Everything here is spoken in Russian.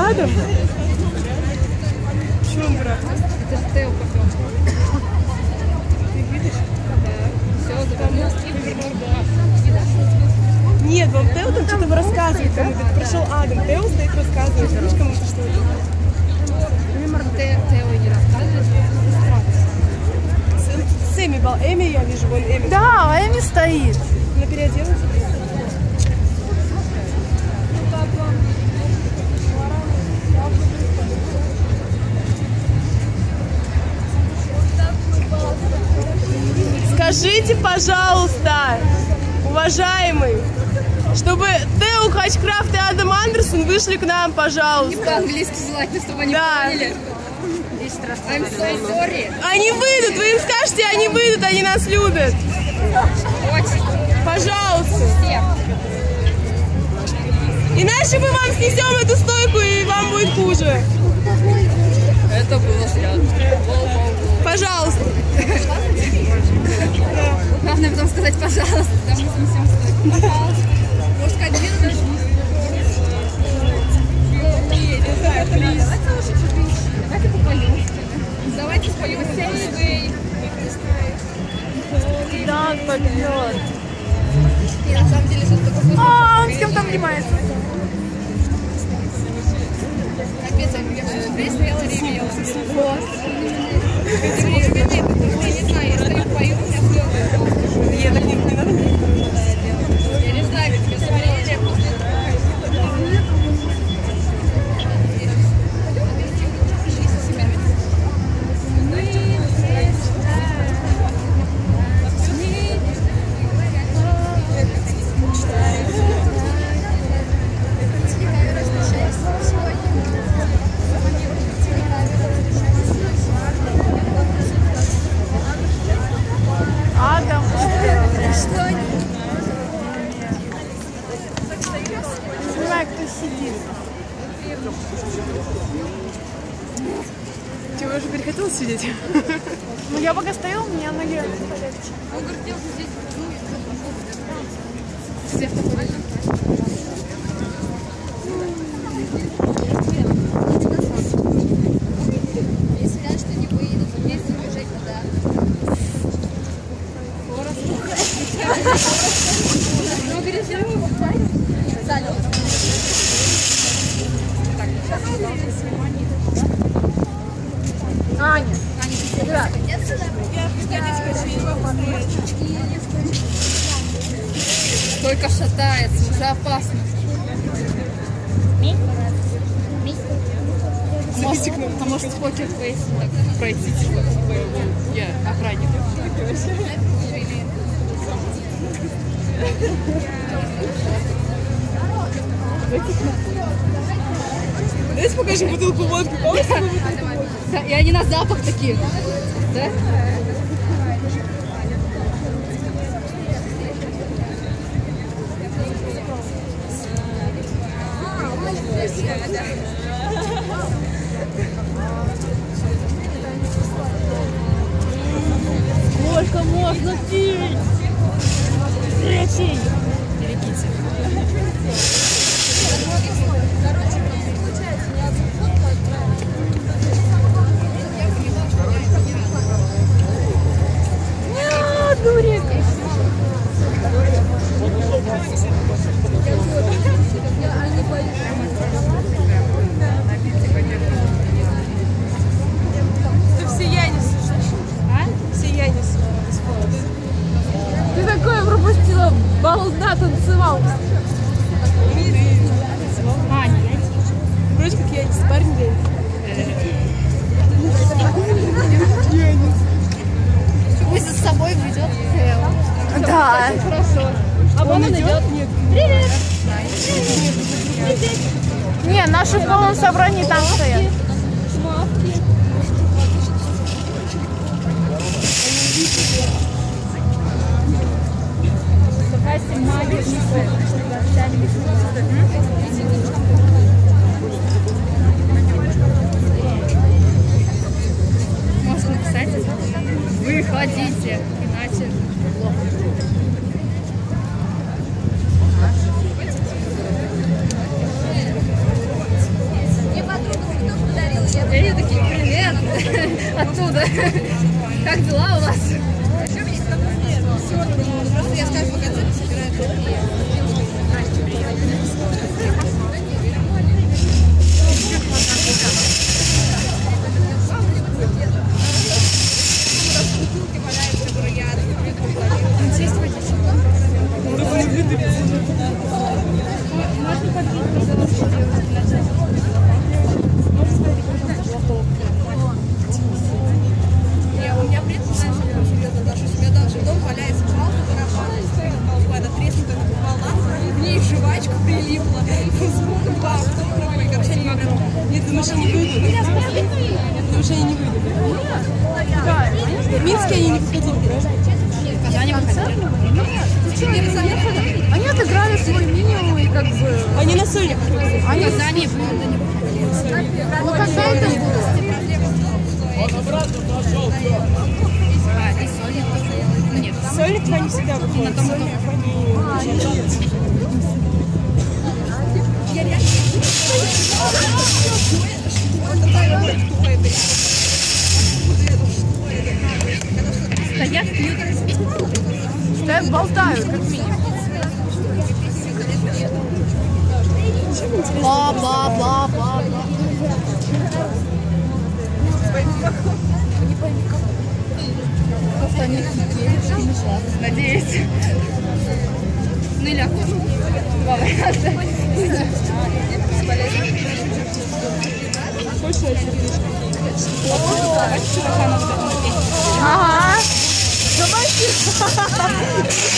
Адам? Почему он дурак? Это же Тео потом. Ты видишь? Все, запомнил. Нет, вам Тео там что-то рассказывает кому-то. Пришел Адам, Тео стоит рассказывает. Видишь кому-то что-то? Тео не рассказывает. С Эми был. Эми я вижу, вон Эми. Да, Эми стоит. Она переоделась. Скажите, пожалуйста, уважаемый, чтобы Тео Хачкрафт и Адам Андерсон вышли к нам, пожалуйста. Не по-английски желательно, чтобы они поняли. I'm so sorry. Они выйдут, вы им скажете, они выйдут, они нас любят. Очень. Пожалуйста. Всех. Иначе мы вам снесем эту стойку, и вам будет хуже. Это было связано. Пожалуйста. Главное потом сказать пожалуйста, там мы снесем стойку. Пожалуйста. Можно сказать, нет, даже давайте попоем. Давайте споем Сейвей. Да, он пойдет. И на самом деле что-то такое. А, он с кем-то обнимается. Капец, я все стояла, ревела. Я не знаю, я стою, пою, у меня слезы. Я так не надо. Я не знаю, ведь меня смотрели, я просто... Адам. Не знаю, кто сидит. Ты уже перехотела сидеть? Ну, я пока стою, у меня ноги полегче. Он говорит, делать здесь, свет такой. Если я что не выйду, то мне не бежать туда. Много резервов. Занял. Аня. Только шатается, уже опасно. А может с покерфейс так пройти, типа, я охранник. Давайте покажем бутылку водки. Да, и они на запах такие. Да? Сколько можно пить? Третий. Берегите. Дурик. И они такие, привет, оттуда. Как дела у вас? Просто я скажу, пока цепь собирают другие. У меня бред, знаешь, я серьезно отношусь. У меня даже дома валяется палка, барабан, она треснутая пополам, в ней жвачка прилипла, звук два автографа, и короче, они говорят, нет, думаешь, они не выйдут? Думаешь, они не выйдут? В Минске они не выходили. В Казани выходили. Они отыграли свой минимум и как бы... Они на сольник выходили. Они в Казани, в Лондоне. Ну когда это было? И Сольник тоже. Ну нет, там Сольник они всегда выходят. стоят, пьют. Стоят, болтают, как минимум. Бла-бла-бла-бла-бла. Просто они надеюсь. Ну или окошко. Два варианта. Ага. Давайте.